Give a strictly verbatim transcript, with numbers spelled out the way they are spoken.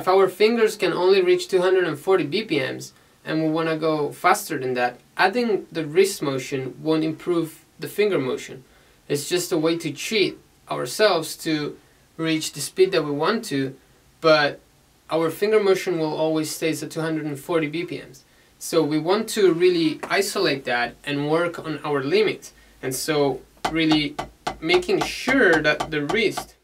if our fingers can only reach two hundred forty B P Ms and we want to go faster than that, adding the wrist motion won't improve the finger motion. It's just a way to cheat ourselves to reach the speed that we want to, but our finger motion will always stay at two hundred forty B P Ms. So we want to really isolate that and work on our limits. And so really making sure that the wrist